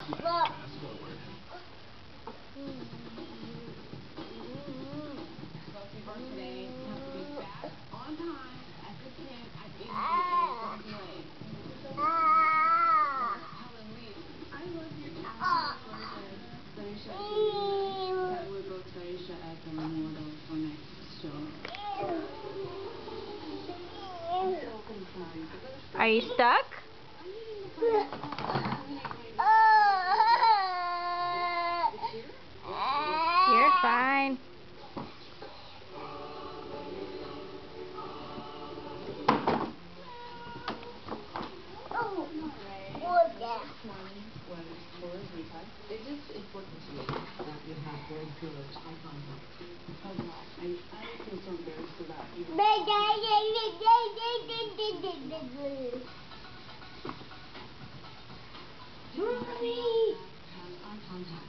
Fast forward. Social work today, you have to be back on time as a kid at 8 p.m. Halloween. I love your version. Tanisha, that will go Tanisha as a model for next show. Are you stuck? You're fine. It's just important to me that you have very good eye contact. I feel so embarrassed about you. Eye contact.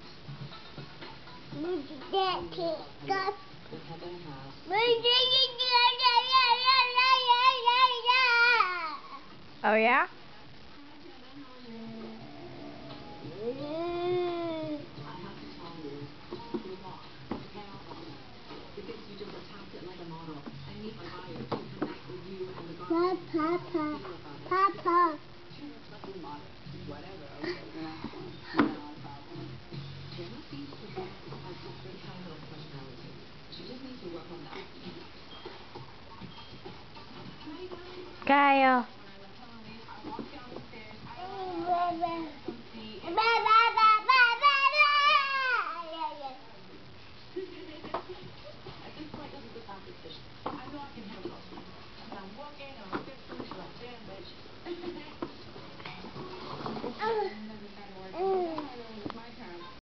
Oh yeah? Because you just attacked it like a model. I need my buyer to connect with you and the garden.